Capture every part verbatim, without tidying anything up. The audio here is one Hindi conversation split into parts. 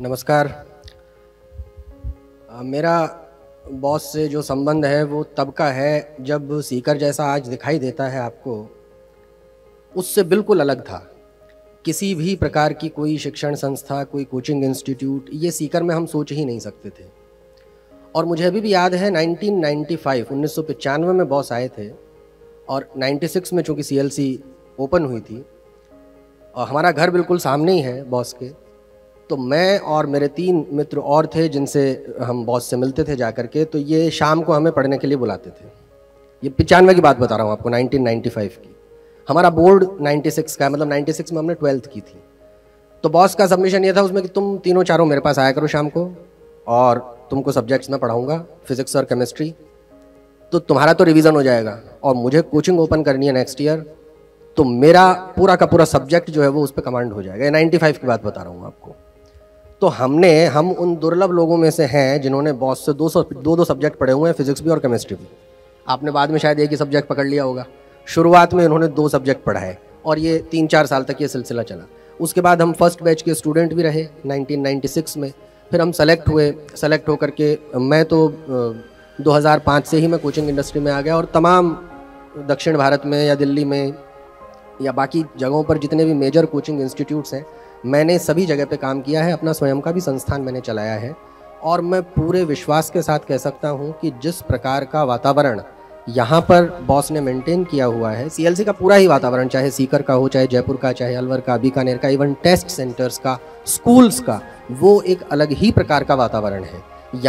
नमस्कार। मेरा बॉस से जो संबंध है वो तब का है जब सीकर जैसा आज दिखाई देता है आपको, उससे बिल्कुल अलग था। किसी भी प्रकार की कोई शिक्षण संस्था, कोई कोचिंग इंस्टीट्यूट, ये सीकर में हम सोच ही नहीं सकते थे। और मुझे अभी भी याद है नाइनटीन नाइंटी फाइव उन्नीस सौ पचानवे में बॉस आए थे और छियानवे में चूँकि सीएलसी ओपन हुई थी और हमारा घर बिल्कुल सामने ही है बॉस के, तो मैं और मेरे तीन मित्र और थे जिनसे हम बॉस से मिलते थे जाकर के। तो ये शाम को हमें पढ़ने के लिए बुलाते थे। ये पचानवे की बात बता रहा हूँ आपको, नाइनटीन नाइंटी फाइव की। हमारा बोर्ड छियानवे का है, मतलब छियानवे में हमने ट्वेल्थ की थी। तो बॉस का सबमिशन ये था उसमें कि तुम तीनों चारों मेरे पास आया करो शाम को और तुमको सब्जेक्ट्स में पढ़ाऊँगा, फिजिक्स और केमिस्ट्री। तो तुम्हारा तो रिवीजन हो जाएगा और मुझे कोचिंग ओपन करनी है नेक्स्ट ईयर, तो मेरा पूरा का पूरा सब्जेक्ट जो है वो उस पर कमांड हो जाएगा। नाइंटी फाइव की बात बता रहा हूँ आपको। तो हमने हम उन दुर्लभ लोगों में से हैं जिन्होंने बॉस से दो सौ दो दो सब्जेक्ट पढ़े हुए हैं, फिजिक्स भी और केमिस्ट्री भी। आपने बाद में शायद एक ही सब्जेक्ट पकड़ लिया होगा। शुरुआत में इन्होंने दो सब्जेक्ट पढ़ा है और ये तीन चार साल तक ये सिलसिला चला। उसके बाद हम फर्स्ट बैच के स्टूडेंट भी रहे नाइनटीन नाइंटी सिक्स में। फिर हम सेलेक्ट हुए। सेलेक्ट होकर के मैं तो दो हज़ार पाँच से ही मैं कोचिंग इंडस्ट्री में आ गया और तमाम दक्षिण भारत में या दिल्ली में या बाकी जगहों पर जितने भी मेजर कोचिंग इंस्टीट्यूट्स हैं, मैंने सभी जगह पे काम किया है। अपना स्वयं का भी संस्थान मैंने चलाया है और मैं पूरे विश्वास के साथ कह सकता हूँ कि जिस प्रकार का वातावरण यहाँ पर बॉस ने मेंटेन किया हुआ है, सीएलसी का पूरा ही वातावरण, चाहे सीकर का हो, चाहे जयपुर का, चाहे अलवर का, बीकानेर का, इवन टेस्ट सेंटर्स का, स्कूल्स का, वो एक अलग ही प्रकार का वातावरण है।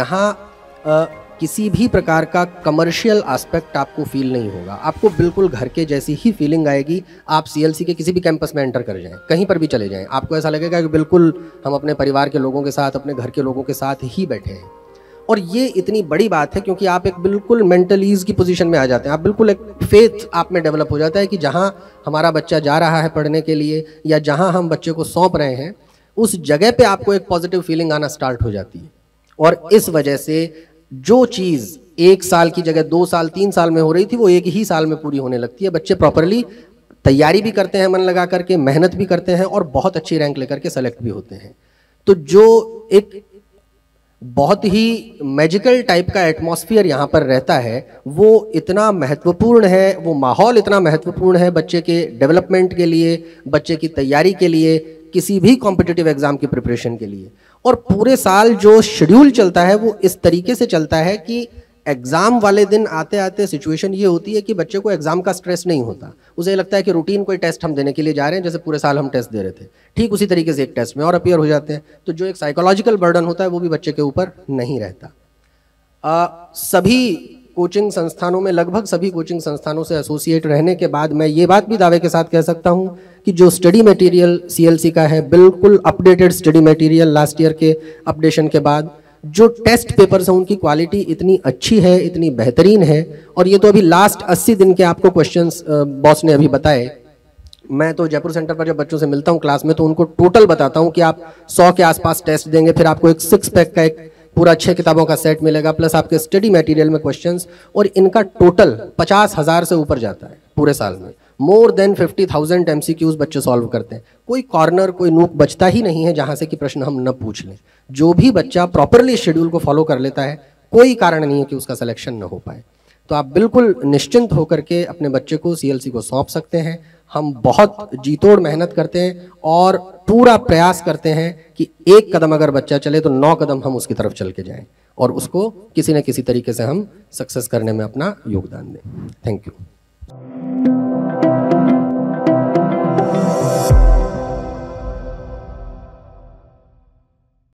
यहाँ किसी भी प्रकार का कमर्शियल एस्पेक्ट आपको फील नहीं होगा। आपको बिल्कुल घर के जैसी ही फीलिंग आएगी। आप सीएलसी के किसी भी कैंपस में एंटर कर जाएं, कहीं पर भी चले जाएं, आपको ऐसा लगेगा कि बिल्कुल हम अपने परिवार के लोगों के साथ, अपने घर के लोगों के साथ ही बैठे हैं। और ये इतनी बड़ी बात है क्योंकि आप एक बिल्कुल मेंटल ईज की पोजीशन में आ जाते हैं। आप बिल्कुल एक फेथ आप में डेवलप हो जाता है कि जहाँ हमारा बच्चा जा रहा है पढ़ने के लिए या जहाँ हम बच्चे को सौंप रहे हैं, उस जगह पे आपको एक पॉजिटिव फीलिंग आना स्टार्ट हो जाती है। और इस वजह से जो चीज़ एक साल की जगह दो साल तीन साल में हो रही थी, वो एक ही साल में पूरी होने लगती है। बच्चे प्रॉपरली तैयारी भी करते हैं, मन लगा करके मेहनत भी करते हैं और बहुत अच्छी रैंक लेकर के सेलेक्ट भी होते हैं। तो जो एक बहुत ही मैजिकल टाइप का एटमॉस्फेयर यहाँ पर रहता है, वो इतना महत्वपूर्ण है, वो माहौल इतना महत्वपूर्ण है बच्चे के डेवलपमेंट के लिए, बच्चे की तैयारी के लिए, किसी भी कॉम्पिटिटिव एग्जाम की प्रिपरेशन के लिए। और पूरे साल जो शेड्यूल चलता है वो इस तरीके से चलता है कि एग्ज़ाम वाले दिन आते आते सिचुएशन ये होती है कि बच्चे को एग्ज़ाम का स्ट्रेस नहीं होता। उसे लगता है कि रूटीन कोई टेस्ट हम देने के लिए जा रहे हैं, जैसे पूरे साल हम टेस्ट दे रहे थे, ठीक उसी तरीके से एक टेस्ट में और अपीयर हो जाते हैं। तो जो एक साइकोलॉजिकल बर्डन होता है वो भी बच्चे के ऊपर नहीं रहता। आ, सभी कोचिंग संस्थानों में, लगभग सभी कोचिंग संस्थानों से एसोसिएट रहने के बाद मैं ये बात भी दावे के साथ कह सकता हूँ कि जो स्टडी मटेरियल सीएलसी का है, बिल्कुल updated study material last year के अपडेशन के बाद। जो टेस्ट पेपर्स हैं उनकी क्वालिटी इतनी अच्छी है, इतनी बेहतरीन है। और ये तो अभी लास्ट अस्सी दिन के आपको क्वेश्चंस बॉस ने अभी बताए। मैं तो जयपुर सेंटर पर जब बच्चों से मिलता हूँ क्लास में, तो उनको टोटल बताता हूँ कि आप सौ के आसपास टेस्ट देंगे, फिर आपको एक सिक्स पैक का एक पूरा छः किताबों का सेट मिलेगा, प्लस आपके स्टडी मटेरियल में क्वेश्चंस, और इनका टोटल पचास हज़ार से ऊपर जाता है पूरे साल में। More than fifty thousand MCQs बच्चे सॉल्व करते हैं। कोई कॉर्नर, कोई नूक बचता ही नहीं है जहाँ से कि प्रश्न हम न पूछ लें। जो भी बच्चा प्रॉपरली शेड्यूल को फॉलो कर लेता है, कोई कारण नहीं है कि उसका सिलेक्शन न हो पाए। तो आप बिल्कुल निश्चिंत होकर के अपने बच्चे को सीएलसी को सौंप सकते हैं। हम बहुत जीतोड़ मेहनत करते हैं और पूरा प्रयास करते हैं कि एक कदम अगर बच्चा चले तो नौ कदम हम उसकी तरफ चल के जाएं और उसको किसी न किसी तरीके से हम सक्सेस करने में अपना योगदान दें। Thank you.